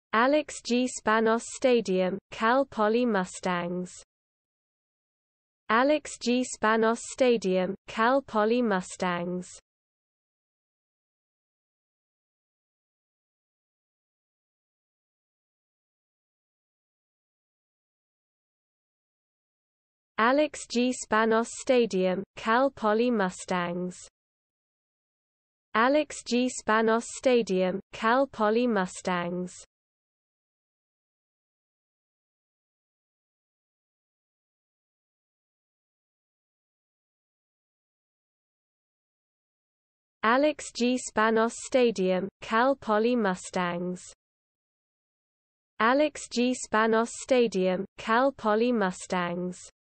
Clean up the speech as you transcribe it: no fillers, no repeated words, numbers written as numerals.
Alex G. Spanos Stadium, Cal Poly Mustangs. Alex G. Spanos Stadium, Cal Poly Mustangs. Alex G. Spanos Stadium, Cal Poly Mustangs. Alex G. Spanos Stadium, Cal Poly Mustangs. Alex G. Spanos Stadium, Cal Poly Mustangs. Alex G. Spanos Stadium, Cal Poly Mustangs.